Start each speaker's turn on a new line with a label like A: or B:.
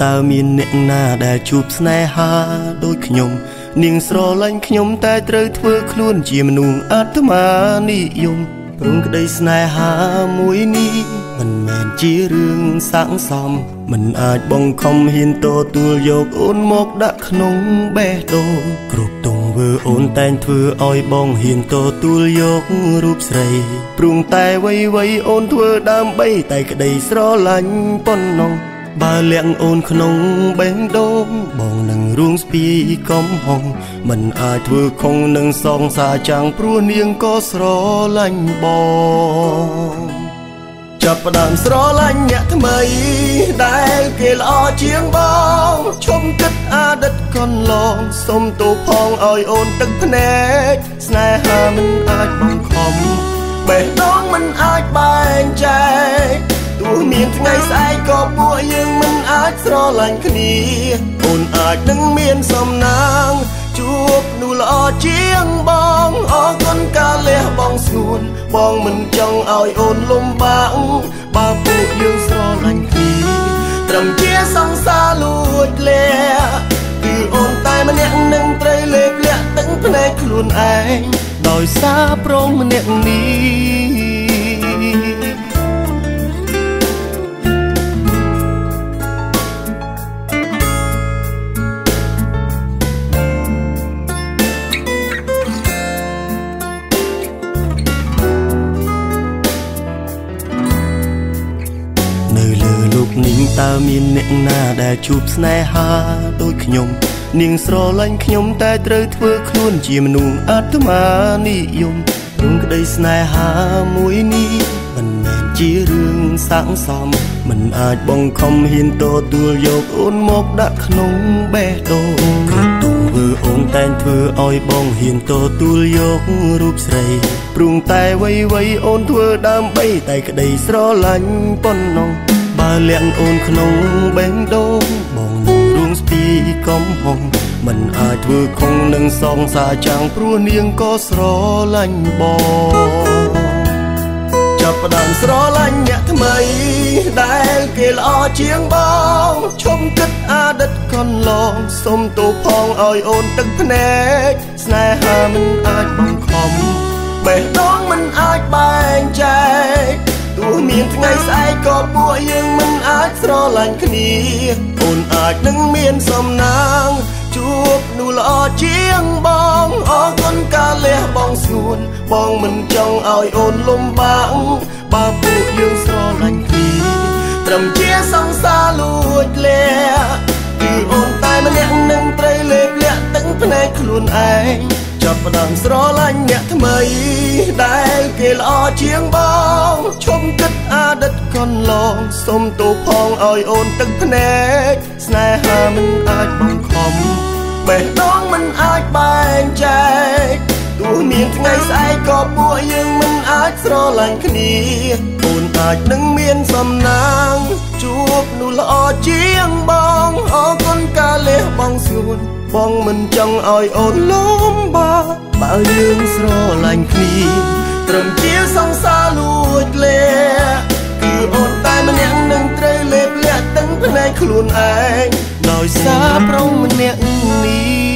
A: តើមានអ្នកណាដែលជួបស្នេហាដូចខ្ញុំនាងស្រឡាញ់ខ្ញុំតែត្រូវធ្វើខ្លួនជាមនុស្សអាត្មានិយមព្រមក្តីស្នេហាមួយនេះមិនមែនជារឿងសាកសមមិនអាចបង្ខំហ៊ានទទួលយកអូនមកដាក់ក្នុងបេះដូងគ្រប់ទង្វើអូនតែងធ្វើឲ្យបងហ៊ានទទួលយករូបស្រីព្រមតែអ្វីៗអូនធ្វើដើម្បីតែក្តីស្រឡាញ់ប៉ុណ្ណោះបើលាក់អូនក្នុងបេះដូងបងនឹងរួងស្ពីកំហុងមិនអាចធ្វើខុងនឹងសងសាចាំងព្រោះនាងក៏ស្រឡាញ់បងចាប់ផ្ដើមស្រឡាញ់អ្នកថ្មីដែលគេល្អជាងបងឈុំគិតអតីតកន្លងសុំទោសផងឲ្យអូនទឹកភ្នែកស្នេហាមិនអាចបង្ខំបេះដូងមិនអាចបែងចែកទោះមានថ្ងៃស្អែកក៏ពួកយើងមិនអាចស្រឡាញ់គ្នាអូនអាចនឹងមានសំណាងជួបនោះល្អជាងបងអរគុណការលះបង់ស្ងួនបងមិនចង់ឲ្យអូនលំបាកបើពួកយើងស្រឡាញ់គ្នាត្រឹមជាសង្សារលួចលាក់គឺអូនតែម្នាក់នឹងត្រូវលេបលាក់ទឹកភ្នែកខ្លួនឯងដោយសារព្រមម្នាក់នេះនាងតើមានអ្នកណាដែលជួបស្នេហាដូចខ្ញុំនាងស្រឡាញ់ខ្ញុំតែត្រូវធ្វើខ្លួនជាមនុស្សអាត្មានិយមព្រមក្តីស្នេហាមួយនេះមិនមែនជារឿងសាកសមមិនអាចបង្ខំហ៊ានទទួលយកអូនមកដាក់ក្នុងបេះដូងគ្រប់ទង្វើអូនតែងធ្វើឲ្យបងហ៊ានទទួលយករូបស្រីព្រមតែអ្វីៗអូនធ្វើដើម្បីតែក្តីស្រឡាញ់ប៉ុណ្ណោះបើលាក់អូនក្នុងបេះដូងបងនឹងរួងស្ពីកំហុងមិនអាចធ្វើខុងនឹងសងសាចាំងព្រោះនាងក៏ស្រឡាញ់បងចាប់ផ្ដើមស្រឡាញ់អ្នកថ្មីដែលគេល្អជាងបងឈុំគិតអតីតកន្លងសុំទោសផងឲ្យអូនទឹកភ្នែកស្នេហាមិនអាចបង្ខំបេះដូងមិនអាចបែងចែកទោះមានថ្ងៃស្អែកក៏ពួកយើងមិនអាចស្រឡាញ់គ្នាអូនអាចនឹងមានសំណាងជួបនោះល្អជាងបងអរគុណការលះបង់ស្ងួនបងមិនចង់ឲ្យអូនលំបាកបើពួកយើងស្រឡាញ់គ្នាត្រឹមជាសង្សារលួចលាក់គឺអូនតែម្នាក់នឹងត្រូវលេបលាក់ទឹកភ្នែកខ្លួនឯងចាប់ផ្ដើមស្រឡាញ់អ្នកថ្មីដែលគេល្អជាងបងឈុំគិតអតីតកន្លងសុំទោសផងឲ្យអូនទឹកភ្នែកស្នេហាមិនអាចបង្ខំបេះដូងមិនអាចបែងចែកទោះមានថ្ងៃស្អែកក៏ពួកយើងមិនអាចស្រឡាញ់គ្នាអូនអាចនឹងមានសំណាងជួបនោះល្អជាងបងអរគុណការលះបង់ស្ងួនបងមិនចង់ឲ្យអូនលំបាកបើយើងស្រឡាញ់គ្នាត្រឹមជាសង្សារលួចលាក់គឺអូនតែម្នាក់នឹងត្រូវលេបលាក់ទឹកភ្នែកខ្លួនឯងដោយសារព្រមម្នាក់នេះ